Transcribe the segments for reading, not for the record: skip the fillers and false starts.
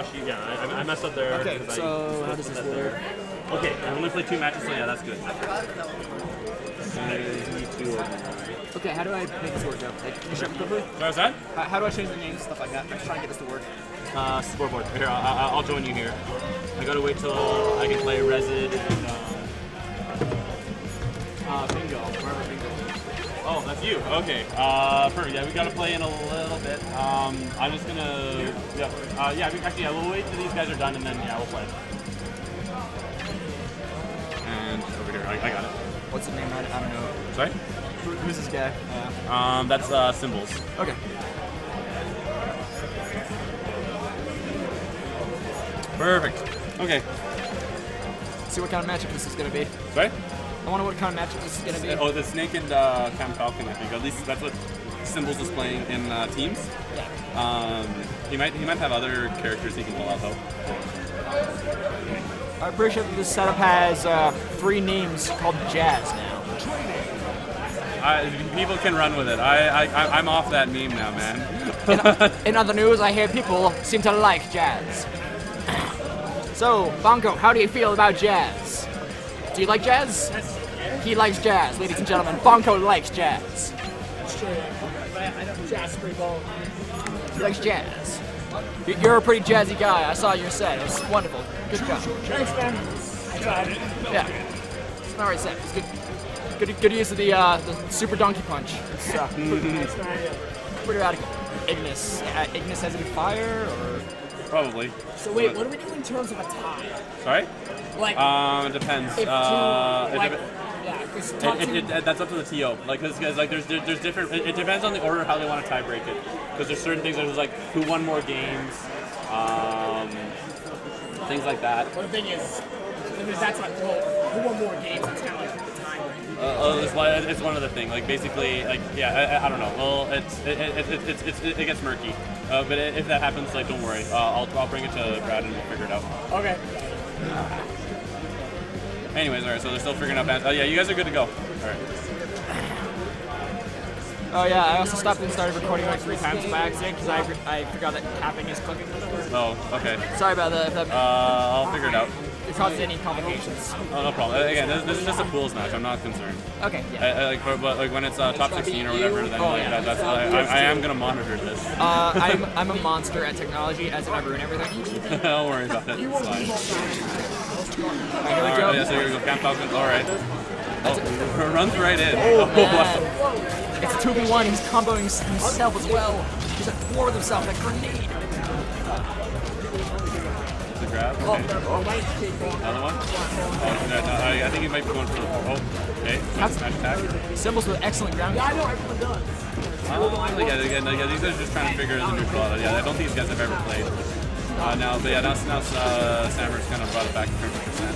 Yeah, I messed up there. Okay, so how does this work? Okay, I only played 2 matches, so yeah, that's good. Okay, how do I make this work out? Like, can you show me quickly? What was that? How do I change the names and stuff like that? I'm just trying to get this to work. Scoreboard. Here, I'll join you here. I gotta wait till I can play Resid and Bingo. Wherever Bingo is. Oh, that's you. Okay. Perfect. Yeah, we gotta play in a little bit. I'm just gonna. Yeah. We'll wait till these guys are done and then yeah, we'll play. And over here, I got it. What's the name? I don't know. Sorry? Who's this guy? That's Symbols. Okay. Perfect. Okay. See what kind of matchup this is gonna be. Sorry? I wonder what kind of matchup this is gonna be. Oh, the Snake and Cam Falcon, I think. At least that's what Symbols is playing in teams. Yeah. He might have other characters he can pull out though. I'm pretty sure that this setup has 3 names called Jazz now. People can run with it. I'm off that meme now, man. In other news, I hear people seem to like Jazz. So, Bonko, how do you feel about Jazz? Do you like Jazz? He likes Jazz, ladies and gentlemen. Bonko likes Jazz. He likes Jazz. You're a pretty jazzy guy. I saw your set. It was wonderful. Good job. Thanks, man. I tried. Yeah. It's an alright set. It's good use of the super donkey punch. It's pretty radical. Ignis. Ignis has any fire or? Probably. So wait, what do we do in terms of a tie? Sorry? Like, it depends. if two, like, yeah, because that's up to the TO. Like, cause like there's different. It depends on the order how they want to tie break it. Because there's certain things there's like who won more games, things like that. Well, the thing is, that's like, well, who won more games? It's kind of like the time. It's one of the things. Like basically, like yeah, I don't know. Well, it gets murky. But if that happens, like don't worry. I'll bring it to Brad and we'll figure it out. Okay. Anyways, all right. So they're still figuring out bands. Oh yeah, you guys are good to go. All right. Oh yeah, I also stopped and started recording like 3 times by accident because I forgot that tapping is clicking. Oh, okay. Sorry about that. I'll figure it out. It causes any complications. Oh, no problem. Again, this is just a pools match. I'm not concerned. Okay. Yeah. But when it's top 16 or whatever, then I am gonna monitor this. I'm a monster at technology, as in I ruin everything. Don't worry about it. It's fine. Here we go. Yeah, so here we go. Cam Falcon. All right. Oh, runs right in. Oh, man. It's a 2v1. He's comboing himself as well. He's at war with himself. That grenade. The grab. Okay. Another one. Oh, no, I think he might be going for the. Oh, okay. Nice attack. Symbols with excellent ground. Yeah, I know everyone does. Yeah, these guys are just trying to figure the neutral out. Yeah, I don't think these guys have ever played. Now Sammer's kind of brought it back in terms of percent.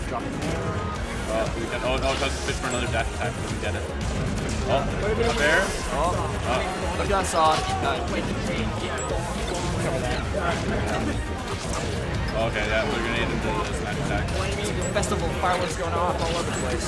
We does fish for another dash attack. We get it. Oh, up there. I just saw it. Okay, yeah, we're grenade into the smash attack. Festival fireworks going off all over the place.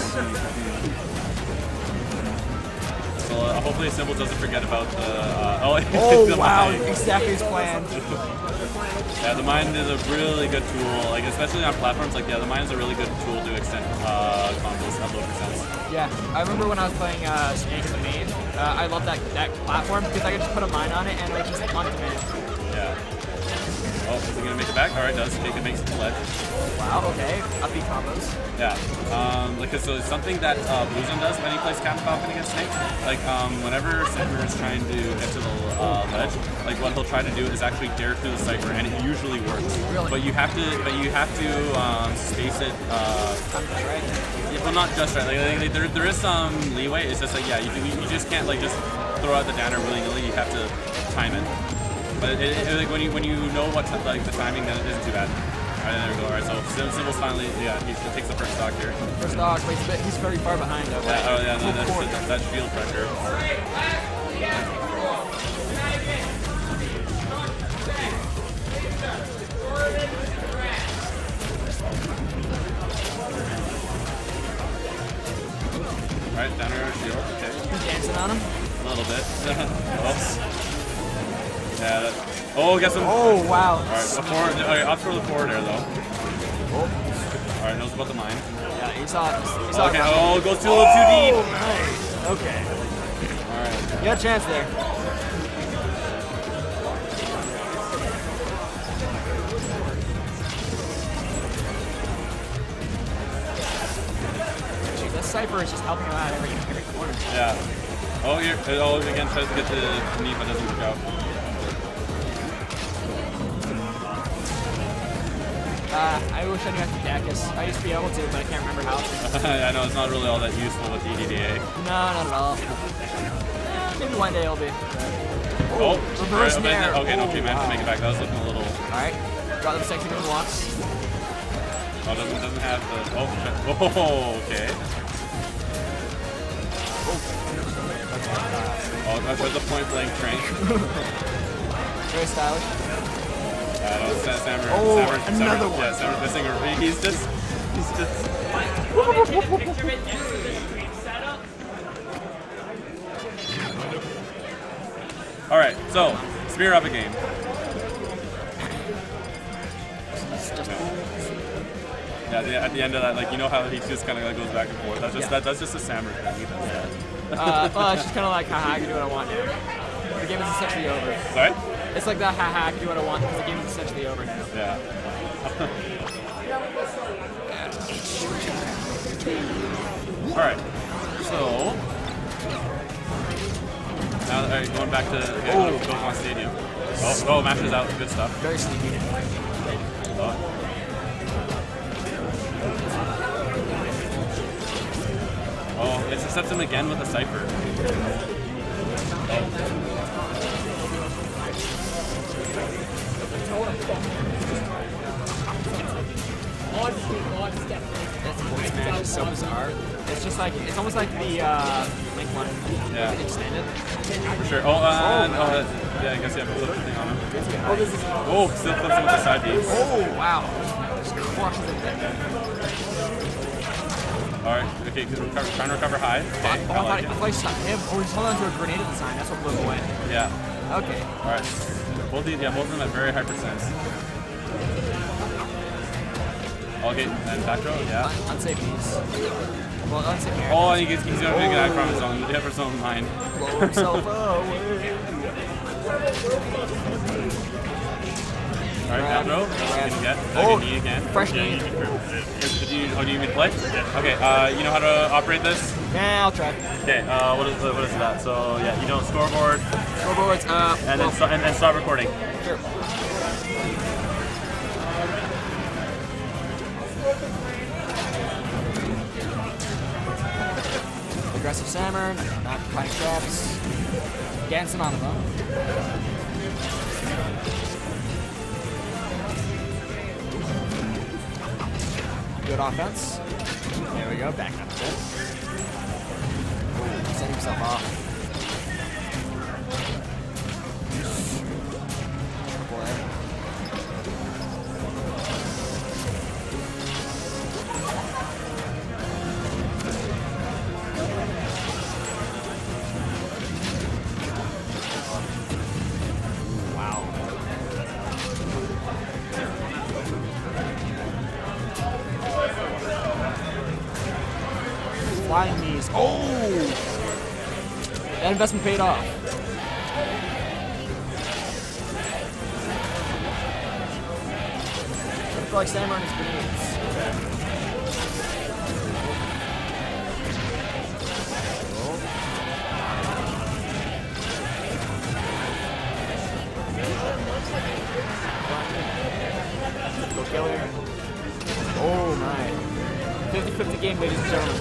So hopefully Symbol doesn't forget about the. Oh wow! Exactly as planned. Yeah, the mine is a really good tool, like especially on platforms. Like yeah, the mine is a really good tool to extend combos, upload percents. Yeah, I remember when I was playing Snake in the main. I loved that platform because I could just put a mine on it and it would just on demand. Yeah. Oh, is he gonna make it back? All right, does it makes it to ledge. Wow. Okay. Upbeat combos. Yeah. So something that Bluezone does when he plays Cam Falcon against Snake, like whenever Cypher is trying to get to the ledge, like what he'll try to do is actually dare through the Cypher, and it usually works. Really? But you have to space it. Right. Yeah, well, not just right. Like there is some leeway. It's just like yeah, you just can't like just throw out the downer willy nilly. You have to time it. But like when you know what like the timing, then it isn't too bad. All right, there we go. All right, so Symbols finally, yeah, he takes the first stock here. First stock, wait, he's very far behind though. Yeah, oh yeah, no, that's field pressure. All right, down air shield. Okay. Dancing on him. A little bit. Oops. Yeah. Oh, get some. Oh, wow. All right, okay, up for the forward air though. Oh. All right, knows about the mine. Yeah, he saw it. He saw Okay, it. oh, it goes too little too deep. Nice. Okay. All right. You had a chance there. Gee, this Cypher is just helping him out every corner. Yeah. Oh, here. Oh, again, tries to get the knee, but doesn't work out. I wish I knew how to Dacus. I used to be able to, but I can't remember how. I know it's not really all that useful with EDDA. No, not at all. Maybe one day it'll be. Oh, reverse right, nair. okay, Oh, okay, man, have to make it back. That was looking a little. Alright. Got them sexy new blocks. Oh, doesn't have the. Oh, shit. Oh, okay. Oh, that's the point blank train. Very stylish. No, Sammer. Oh, Sammer, another one. Yeah, Sammer's missing a. He's just. All right, so spear up a game. Yeah, at the end of that, like you know how he just kind of like goes back and forth. That's just that's just a Sammer thing. He does that. Well, it's just kind of like, haha, I can do what I want now. The game is essentially over. Sorry? It's like that, haha, I can do what I want because the game is essentially over now. Yeah. All right. So now, all right, going back to Pokemon Stadium. Oh, matches out. Good stuff. Very sneaky. Oh. Oh, it accepts him again with a Cypher. This voice match is so bizarre. It's just like, it's almost like the Link one. Yeah. Extended. For sure. Yeah, I guess you have a flip thing on him. Oh, still flips him with the side beats. Oh, wow. Just crushes it. Alright, okay, trying to recover high. Okay, I thought if I stuck him, or he's holding onto a grenade at the time, that's what blew him away. Yeah. Okay. Alright. Both of them at very high percents. Okay, and back throw, yeah. Unsafe knees. Well, unsafe air. Oh, he's gonna make an act from his own, for his own mind. Blow himself away. Alright, down throw. That's what you can get. Oh, knee again. Fresh knee. Do you mean play? Okay, you know how to operate this? Yeah, I'll try. Okay, what is that? So, yeah, you know, scoreboard. Scoreboards, and then start recording. Sure. Aggressive Sammer, not playing traps. Dancing on them. Good offense. There we go, back up a bit. Set himself off. Flying knees. Oh! That investment paid off. I feel like Sammer and his grenades. Go killer. Oh my. 50-50 game, ladies and gentlemen.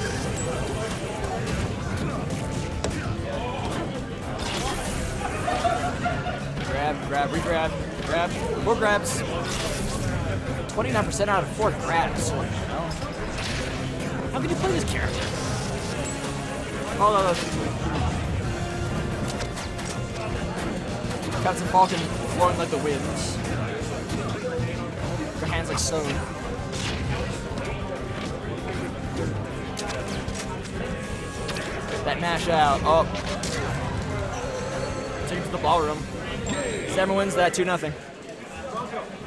Grab, re-grab, grab, more grabs. 29% out of 4 grabs. What the hell? How can you play this character? Oh, no. Captain Falcon flowing like the winds. Her hands like stone. That mash out. Oh. Take it to the ballroom. Stammer wins that 2-0.